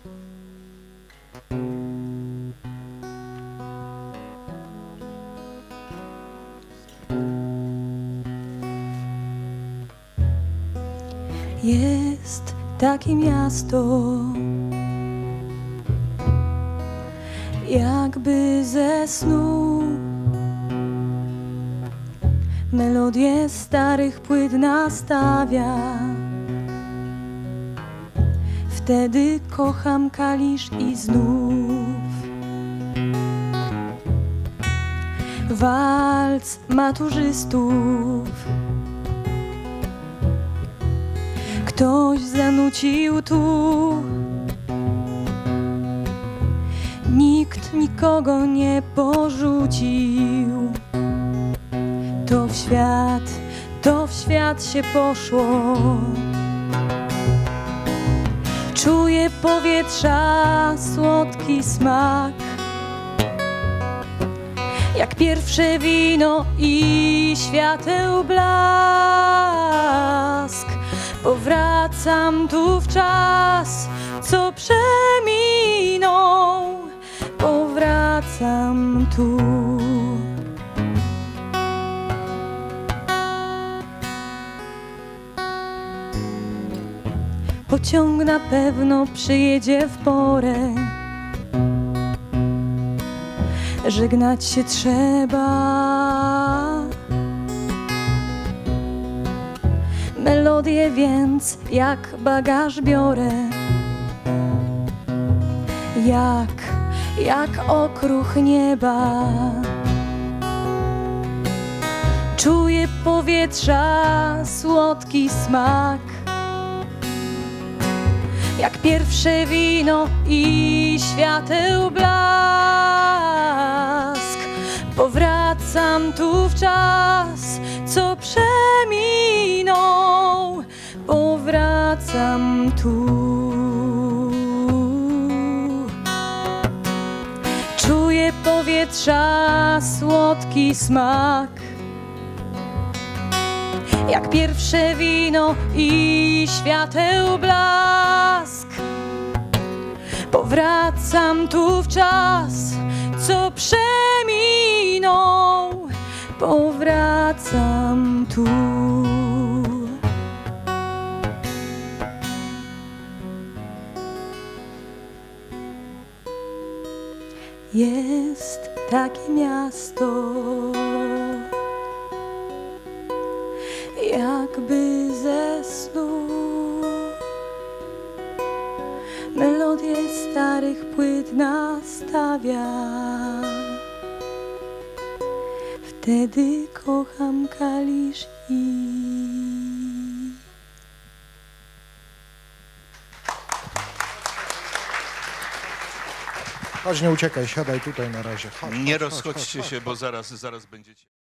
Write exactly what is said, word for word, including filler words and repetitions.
Jest takie miasto, jakby ze snu, melodie starych płyt nastawia. Wtedy kocham Kalisz i znów walc maturzystów. Ktoś zanucił tu, nikt nikogo nie porzucił. To w świat, to w świat się poszło. Czuję powietrza słodki smak, jak pierwsze wino i świateł blask. Powracam tu w czas, co przeminął. Powracam tu. Pociąg na pewno przyjedzie w porę. Żegnać się trzeba. Melodię więc jak bagaż biorę. Jak, jak okruch nieba. Czuję powietrza słodki smak, jak pierwsze wino i świateł blask. Powracam tu w czas, co przeminął. Powracam tu. Czuję powietrza słodki smak, jak pierwsze wino i świateł blask. Powracam tu w czas, co przeminął. Powracam tu. Jest takie miasto, jakby ze snu, melodie starych płyt nastawia. Wtedy kocham Kalisz i... Chodź, nie uciekaj, siadaj tutaj na razie. Chodź, nie chodź, rozchodźcie chodź, chodź, się, chodź. bo zaraz, zaraz będziecie...